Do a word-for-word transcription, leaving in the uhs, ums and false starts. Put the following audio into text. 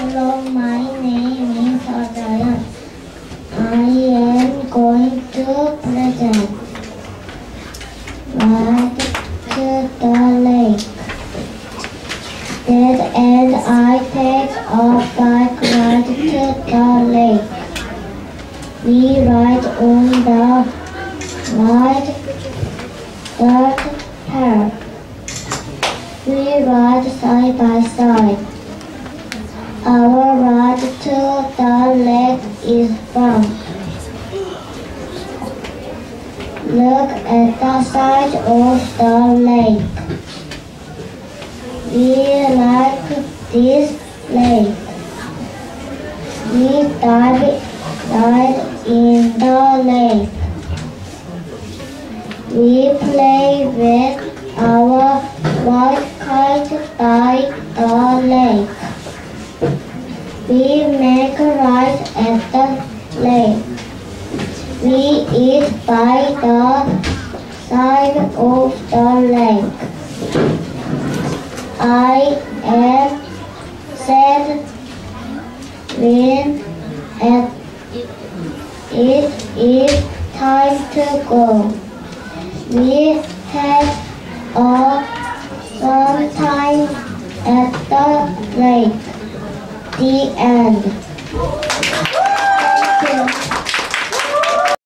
Hello, my name is Adrian. I am going to present ride to the lake. Dad and I take a bike ride to the lake. We ride on the wide dirt path. We ride side by side. Our ride to the lake is fun. Look at the side of the lake. We like this lake. We dive, dive in the lake. We play with our white kite by the lake. We make a ride at the lake. We eat by the side of the lake. I am sad when at it is time to go. We had a fun time at the lake. The end.